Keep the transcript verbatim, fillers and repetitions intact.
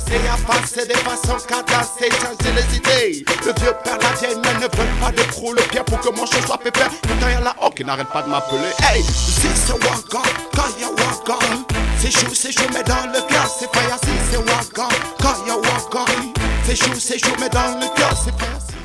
et à passer des façons cadassées, changer les idées. Le vieux père, la vieille mère ne veulent pas de trou le bien pour que mon chien soit pépère. Pourtant y'a la haut qui n'arrête pas de m'appeler. Hey, si c'est Wagon, quand y'a Wagon, c'est chaud, c'est chaud, mais dans le cœur c'est pas si c'est Wagon, quand y'a Wagon, c'est chaud, c'est chaud, mais dans le cœur c'est pas